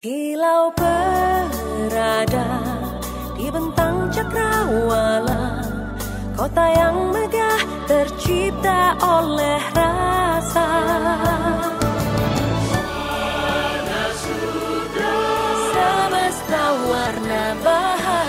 Kilau berada di bentang cakrawala, kota yang megah tercipta oleh rasa. Suvarna Sutera, semesta warna bahagia.